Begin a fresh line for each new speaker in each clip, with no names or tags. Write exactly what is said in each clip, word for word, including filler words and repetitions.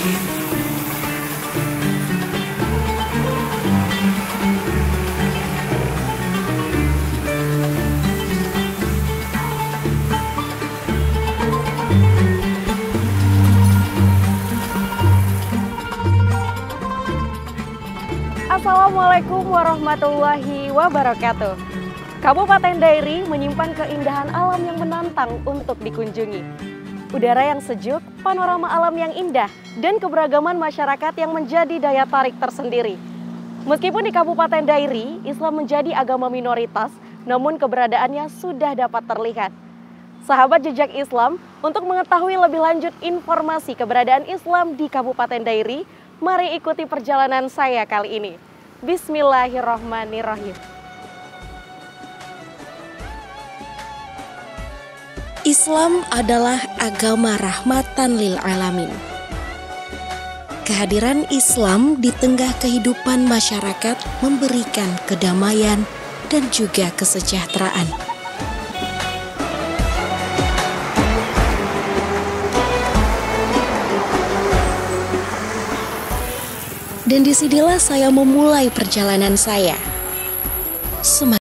Assalamualaikum warahmatullahi wabarakatuh. Kabupaten Dairi menyimpan keindahan alam yang menantang untuk dikunjungi. Udara yang sejuk, panorama alam yang indah, dan keberagaman masyarakat yang menjadi daya tarik tersendiri. Meskipun di Kabupaten Dairi, Islam menjadi agama minoritas, namun keberadaannya sudah dapat terlihat. Sahabat Jejak Islam, untuk mengetahui lebih lanjut informasi keberadaan Islam di Kabupaten Dairi, mari ikuti perjalanan saya kali ini. Bismillahirrahmanirrahim.
Islam adalah agama rahmatan lil alamin. Kehadiran Islam di tengah kehidupan masyarakat memberikan kedamaian dan juga kesejahteraan. Dan disinilah saya memulai perjalanan saya. Semakin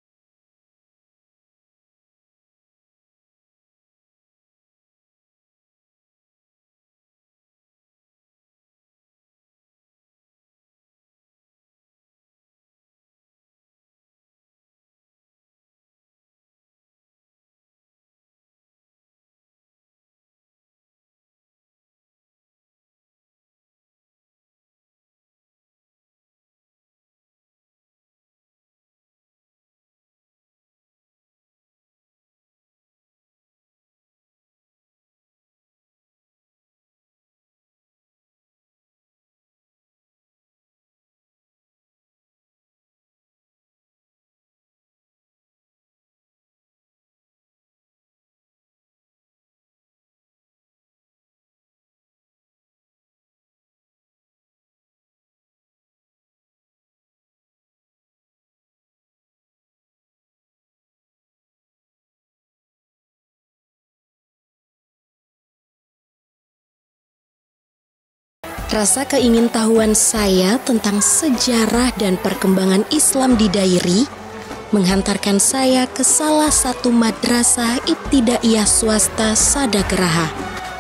rasa keingintahuan saya tentang sejarah dan perkembangan Islam di Dairi menghantarkan saya ke salah satu madrasah ibtidaiyah swasta Sadageraha.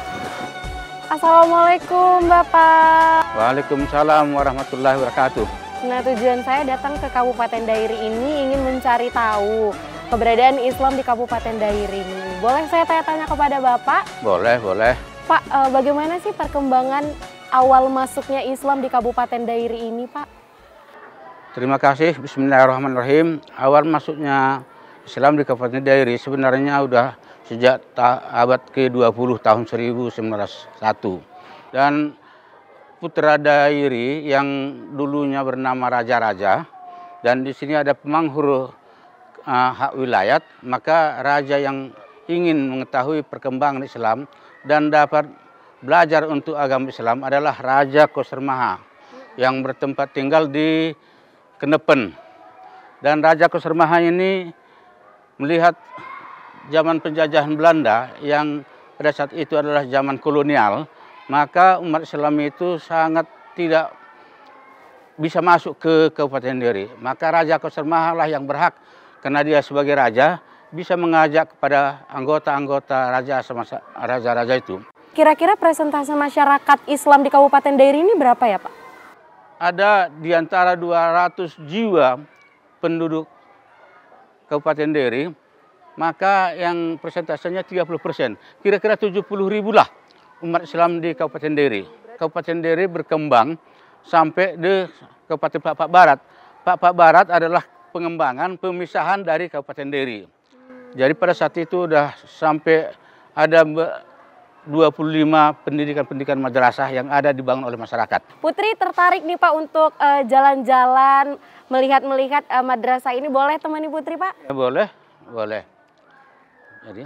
Assalamualaikum Bapak.
Waalaikumsalam warahmatullahi wabarakatuh.
Nah, tujuan saya datang ke Kabupaten Dairi ini ingin mencari tahu keberadaan Islam di Kabupaten Dairi ini. Boleh saya tanya-tanya kepada Bapak?
Boleh, boleh.
Pak, eh, bagaimana sih perkembangan awal masuknya Islam di Kabupaten Dairi ini, Pak?
Terima kasih. Bismillahirrahmanirrahim. Awal masuknya Islam di Kabupaten Dairi sebenarnya udah sejak abad ke dua puluh tahun seribu sembilan ratus satu. Dan putra Dairi yang dulunya bernama Raja-Raja, dan di sini ada pemanghur uh, hak wilayat, maka raja yang ingin mengetahui perkembangan Islam dan dapat belajar untuk agama Islam adalah Raja Kosermaha yang bertempat tinggal di Kenepen. Dan Raja Kosermaha ini melihat zaman penjajahan Belanda yang pada saat itu adalah zaman kolonial, maka umat Islam itu sangat tidak bisa masuk ke Kabupaten Dairi. Maka Raja Kosermaha lah yang berhak, karena dia sebagai raja bisa mengajak kepada anggota-anggota raja semasa raja-raja itu.
Kira-kira presentase masyarakat Islam di Kabupaten Dairi ini berapa ya, Pak?
Ada di antara dua ratus jiwa penduduk Kabupaten Dairi, maka yang persentasenya tiga puluh persen. Kira-kira tujuh puluh ribu lah umat Islam di Kabupaten Dairi. Kabupaten Dairi berkembang sampai di Kabupaten Pak-Pak Barat. Pak-Pak Barat adalah pengembangan pemisahan dari Kabupaten Dairi. Jadi pada saat itu sudah sampai ada dua puluh lima pendidikan-pendidikan madrasah yang ada dibangun oleh masyarakat.
Putri tertarik nih Pak untuk jalan-jalan, uh, melihat-melihat uh, madrasah ini. Boleh temani Putri, Pak?
Ya, boleh, boleh. Jadi,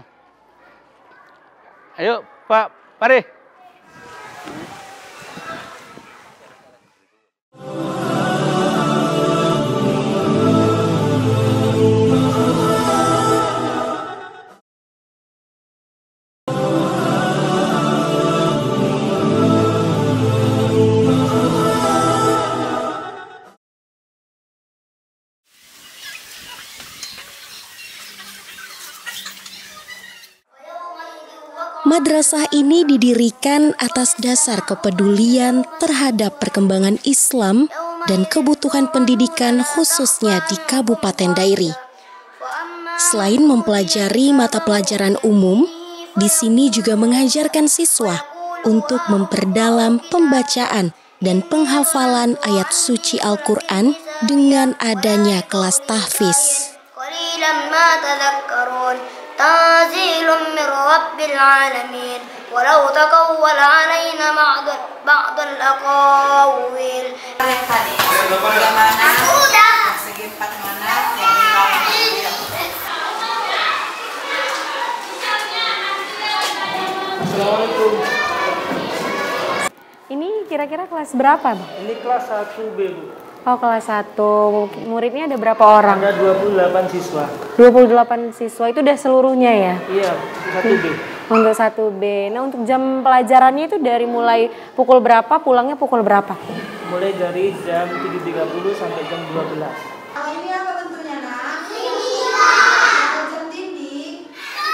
ayo Pak, mari.
Madrasah ini didirikan atas dasar kepedulian terhadap perkembangan Islam dan kebutuhan pendidikan khususnya di Kabupaten Dairi. Selain mempelajari mata pelajaran umum, di sini juga mengajarkan siswa untuk memperdalam pembacaan dan penghafalan ayat suci Al-Quran dengan adanya kelas tahfiz.
تنزيل من رب العالمين ولو تقول علينا بعض بعض الأقاويل.
Ini kira-kira kelas berapa, Bang?
Ini kelas satu B, Bu.
Oh, kelas satu. Muridnya ada berapa orang?
Ada dua puluh delapan siswa.
dua puluh delapan siswa, itu udah seluruhnya ya?
Iya, satu B.
Untuk satu B. Nah, untuk jam pelajarannya itu dari mulai pukul berapa, pulangnya pukul berapa?
Mulai dari jam tujuh tiga puluh sampai jam dua belas.
Ini apa bentuknya, Nak? Jam dinding.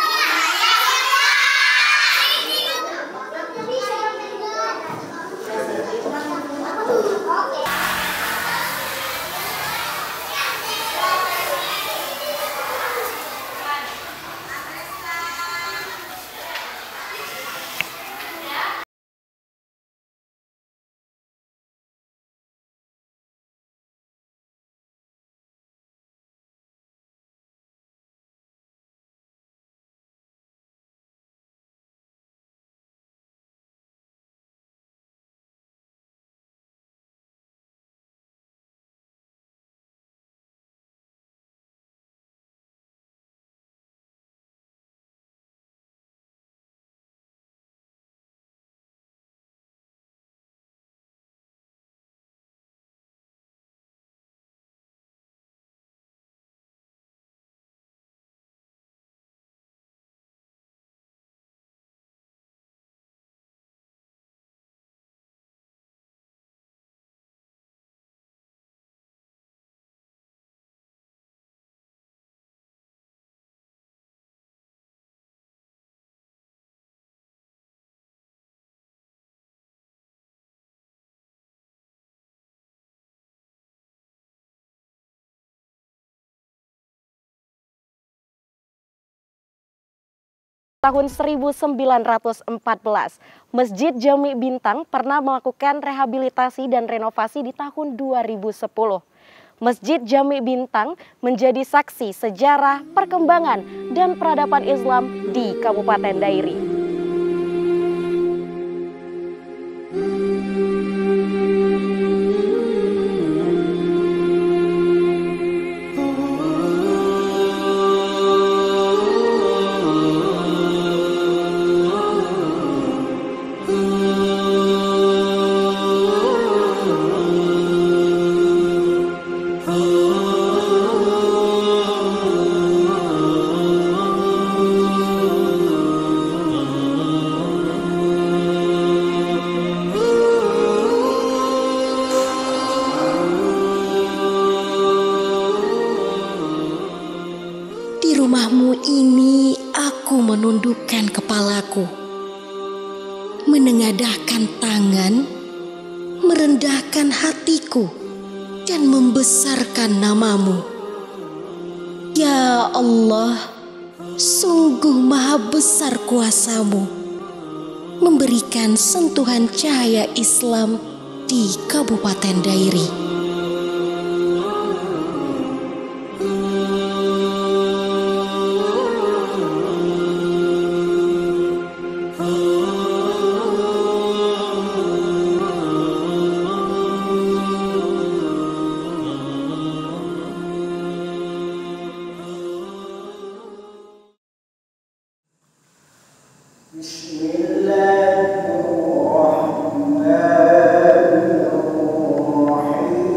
Tahun seribu sembilan ratus empat belas, Masjid Jami Bintang pernah melakukan rehabilitasi dan renovasi di tahun dua ribu sepuluh. Masjid Jami Bintang menjadi saksi sejarah, perkembangan, dan peradaban Islam di Kabupaten Dairi.
Rumahmu ini aku menundukkan kepalaku, menengadahkan tangan, merendahkan hatiku, dan membesarkan namamu. Ya Allah, sungguh maha besar kuasamu, memberikan sentuhan cahaya Islam di Kabupaten Dairi.
Bismillahirrahmanirrahim.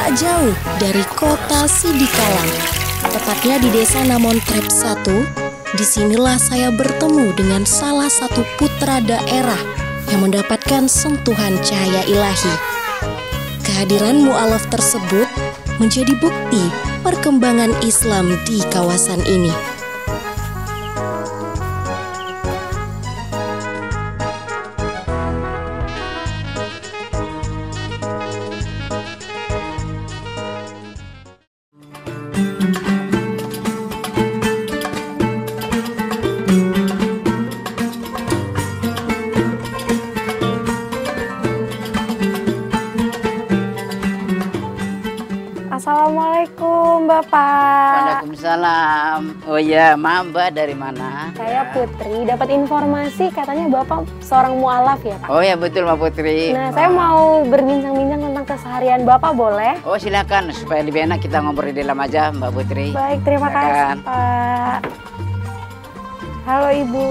tak jauh dari kota Sidikalang, tepatnya di desa Namontrep satu. Disinilah saya bertemu dengan salah satu putra daerah yang mendapatkan sentuhan cahaya ilahi. Kehadiran mu'alaf tersebut menjadi bukti perkembangan Islam di kawasan ini.
Assalamualaikum Bapak.
Waalaikumsalam. Oh iya, maaf Mbak, dari mana?
Saya Putri, dapat informasi katanya Bapak seorang mu'alaf ya Pak?
Oh ya betul Mbak Putri.
Nah, saya mau berbincang-bincang tentang keseharian Bapak, boleh?
Oh silakan, supaya lebih enak kita ngobrol di dalam aja Mbak Putri.
Baik, terima kasih
Silakan.
Pak. Halo Ibu.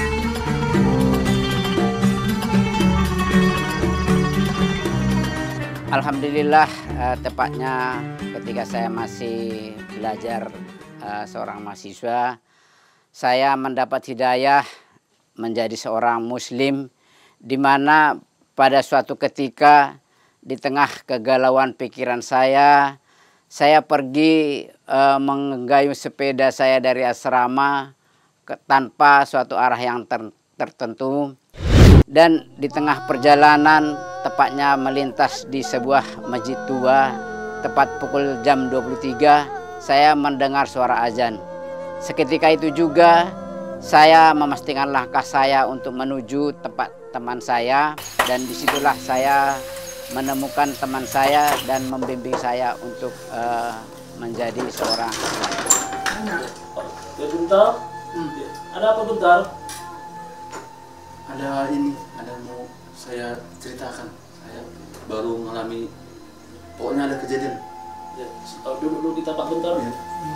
Alhamdulillah, eh, tepatnya ketika saya masih belajar eh, seorang mahasiswa, saya mendapat hidayah menjadi seorang muslim, di mana pada suatu ketika di tengah kegalauan pikiran saya, saya pergi eh, menggayuh sepeda saya dari asrama ke, tanpa suatu arah yang ter, tertentu. Dan di tengah perjalanan, tepatnya melintas di sebuah masjid tua, tepat pukul jam dua puluh tiga, saya mendengar suara azan. Seketika itu juga, saya memastikan langkah saya untuk menuju tempat teman saya, dan disitulah saya menemukan teman saya dan membimbing saya untuk uh, menjadi seorang Islam.
Bentar, ada apa bentar?
Ada ini, ada mau saya ceritakan. Saya baru mengalami, pokoknya ada kejadian.
Ya, duduk dulu kita Pak bentar.
Ya.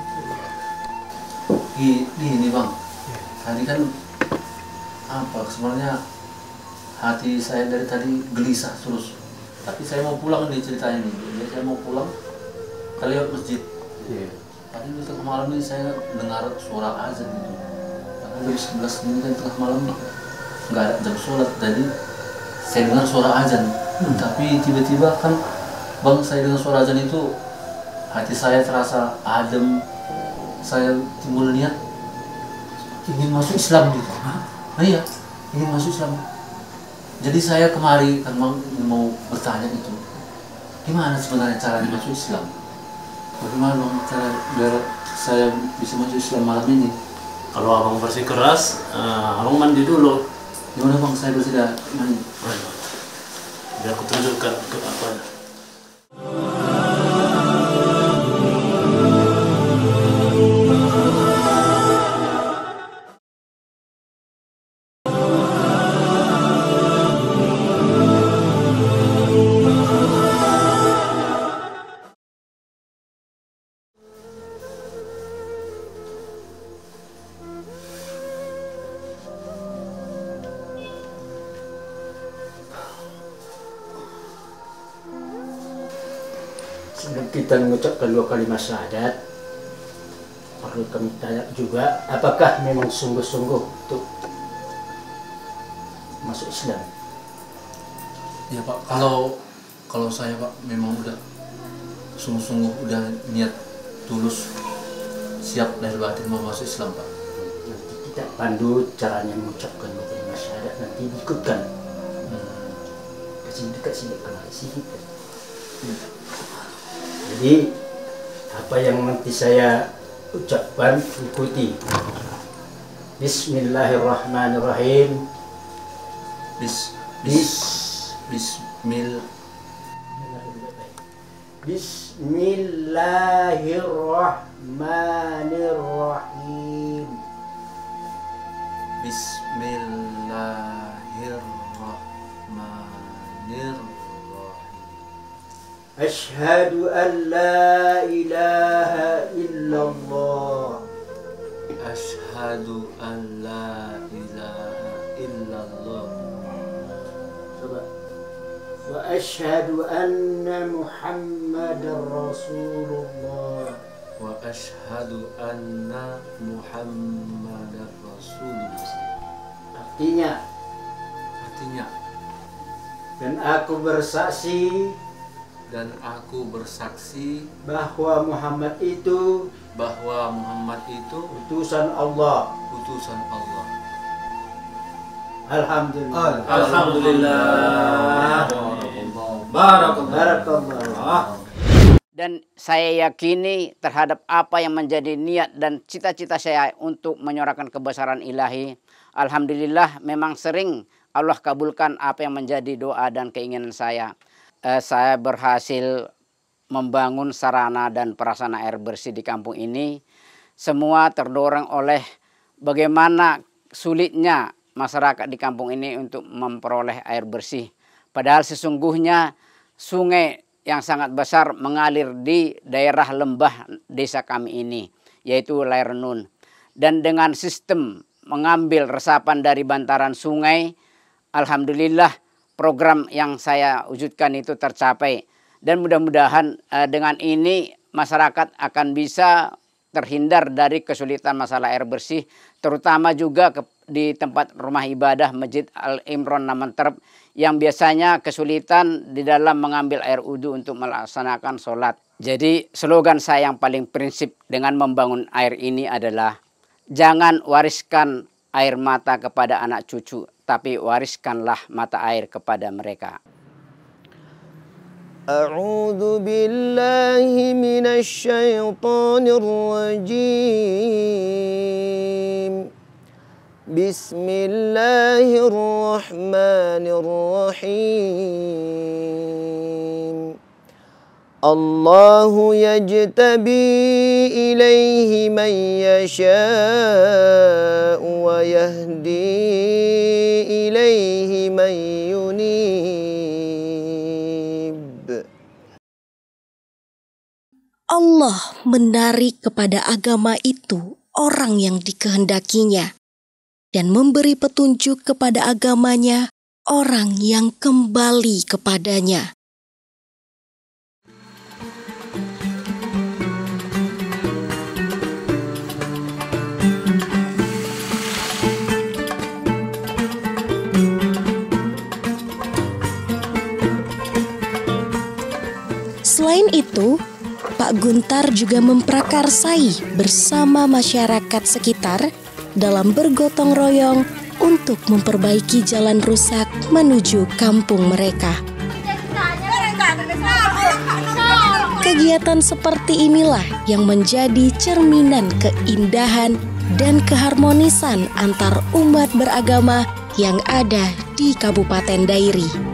Gini, ini Bang, tadi kan apa sebenarnya hati saya dari tadi gelisah terus. Tapi saya mau pulang nih ceritanya nih. Jadi saya mau pulang ke lewat masjid.
Iya.
Tadi di tengah malam ini saya dengar suara azan itu. Karena jam sebelas ini kan tengah malam nih. Nggak ada jam sholat, jadi saya dengar suara azan. Hmm. Tapi tiba-tiba kan Bang, saya dengar suara azan itu hati saya terasa adem. Saya timbul niat ingin masuk Islam gitu. Nah iya, ingin masuk Islam. Jadi saya kemari kan Bang mau bertanya itu, gimana sebenarnya cara masuk Islam? Bagaimana Bang cara biar saya bisa masuk Islam malam ini?
Kalau abang bersikeras, uh, abang mandi dulu.
Gimana Bang, saya bersedia mandi?
Biar aku tunjukkan ke apa.
Sebelum kita mengucapkan dua kalimat syahadat, perlu kami tanya juga, apakah memang sungguh-sungguh untuk masuk Islam?
Ya Pak, kalau kalau saya Pak memang udah sungguh-sungguh udah niat tulus siap dari batin mau masuk Islam Pak.
Nanti kita pandu caranya mengucapkan dua kalimat syahadat, nanti diikutkan. Hmm. Kasih dekat sini, kemari sini. Hmm. Jadi apa yang nanti saya ucapkan ikuti. Bismillahirrahmanirrahim.
Bis bis bismil
Bismillahirrahmanirrahim.
Bismillahirrahmanirrahim.
Ashhadu an la ilaha illallah.
Ashhadu an la ilaha illallah.
Coba. وأشهد أن محمدا رسول الله
وأشهد أن محمدا Rasulullah.
Artinya,
Artinya,
dan aku bersaksi
dan aku bersaksi
bahwa Muhammad itu
bahwa Muhammad itu
utusan Allah.
utusan Allah.
Alhamdulillah.
Alhamdulillah.
Barakallah.
Dan saya yakini terhadap apa yang menjadi niat dan cita-cita saya untuk menyuarakan kebesaran ilahi. Alhamdulillah memang sering Allah kabulkan apa yang menjadi doa dan keinginan saya. Eh, saya berhasil membangun sarana dan prasarana air bersih di kampung ini. Semua terdorong oleh bagaimana sulitnya masyarakat di kampung ini untuk memperoleh air bersih. Padahal sesungguhnya sungai yang sangat besar mengalir di daerah lembah desa kami ini, yaitu Lairnun. Dan dengan sistem mengambil resapan dari bantaran sungai, alhamdulillah program yang saya wujudkan itu tercapai. Dan mudah-mudahan eh, dengan ini masyarakat akan bisa terhindar dari kesulitan masalah air bersih, terutama juga ke, di tempat rumah ibadah Masjid Al-Imron Namanterep yang biasanya kesulitan di dalam mengambil air wudhu untuk melaksanakan sholat. Jadi slogan saya yang paling prinsip dengan membangun air ini adalah jangan wariskan air mata kepada anak cucu, tapi wariskanlah mata air kepada mereka.
A'udzu billahi minasy syaithanir rajim. Bismillahirrahmanirrahim. Allahu yajtabi ilaihi man yasha'u wa yahdi ilaihi man yunib.
Allah menarik kepada agama itu orang yang dikehendakinya dan memberi petunjuk kepada agamanya orang yang kembali kepadanya. Selain itu, Pak Guntar juga memprakarsai bersama masyarakat sekitar dalam bergotong royong untuk memperbaiki jalan rusak menuju kampung mereka. Kegiatan seperti inilah yang menjadi cerminan keindahan dan keharmonisan antar umat beragama yang ada di Kabupaten Dairi.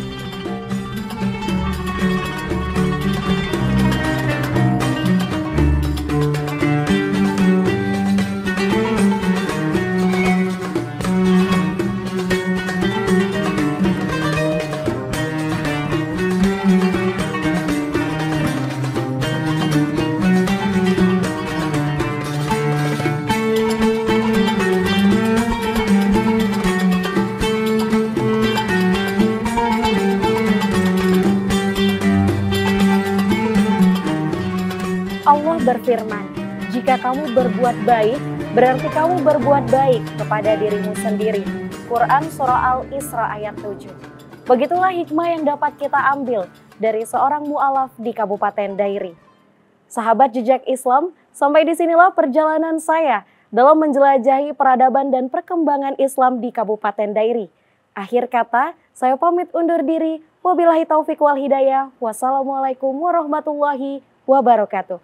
Allah berfirman, jika kamu berbuat baik, berarti kamu berbuat baik kepada dirimu sendiri. Quran Surah Al-Isra ayat tujuh. Begitulah hikmah yang dapat kita ambil dari seorang mu'alaf di Kabupaten Dairi. Sahabat jejak Islam, sampai disinilah perjalanan saya dalam menjelajahi peradaban dan perkembangan Islam di Kabupaten Dairi. Akhir kata, saya pamit undur diri. Wabillahi taufiq wal hidayah. Wassalamualaikum warahmatullahi wabarakatuh.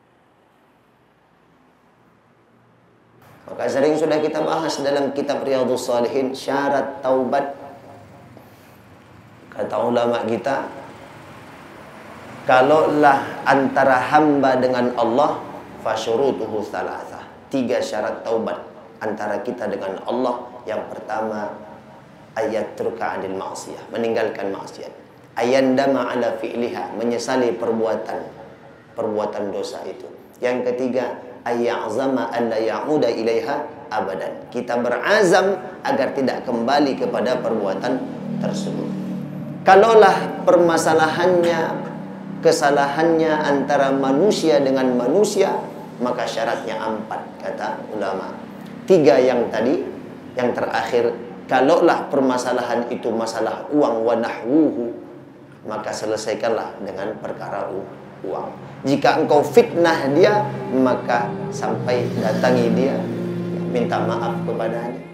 Maka sering sudah kita bahas dalam kitab Riyadhus Shalihin syarat taubat. Kata ulama kita, kalaulah antara hamba dengan Allah, fasyurutuhu thalathah. Tiga syarat taubat antara kita dengan Allah. Yang pertama, ayat turka anil ma'siyah, meninggalkan maksiat. Ayandama ala fi'liha, menyesali perbuatan perbuatan dosa itu. Yang ketiga, ayya'zama an la ya'uda ilaiha abadan. Kita berazam agar tidak kembali kepada perbuatan tersebut. Kalaulah permasalahannya, kesalahannya antara manusia dengan manusia, maka syaratnya empat, kata ulama. Tiga yang tadi, yang terakhir, kalaulah permasalahan itu masalah uang wa nahwuhu, maka selesaikanlah dengan perkara uang. Jika engkau fitnah dia, maka sampai datangi dia, minta maaf kepadanya.